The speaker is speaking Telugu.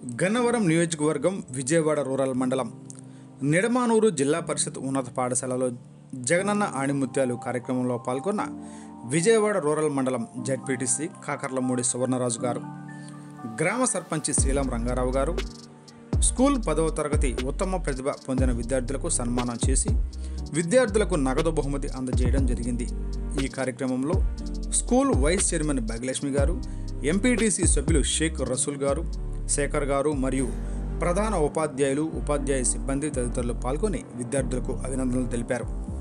గన్నవరం నియోజకవర్గం విజయవాడ రూరల్ మండలం నిడమానూరు జిల్లా పరిషత్ ఉన్నత పాఠశాలలో జగనన్న ఆణిముత్యాలు కార్యక్రమంలో పాల్గొన్న విజయవాడ రూరల్ మండలం జెడ్పీటీసీ కాకర్లమూడి సువర్ణరాజు గారు, గ్రామ సర్పంచి శ్రీలం రంగారావు గారు స్కూల్ 10వ తరగతి ఉత్తమ ప్రతిభ పొందిన విద్యార్థులకు సన్మానం చేసి విద్యార్థులకు నగదు బహుమతి అందజేయడం జరిగింది. ఈ కార్యక్రమంలో స్కూల్ వైస్ చైర్మన్ భాగ్యలక్ష్మి గారు, ఎంపీటీసీ సభ్యులు షేక్ రసూల్ గారు, శేఖర్ గారు మరియు ప్రధాన ఉపాధ్యాయులు, ఉపాధ్యాయ సిబ్బంది తదితరులు పాల్గొని విద్యార్థులకు అభినందనలు తెలిపారు.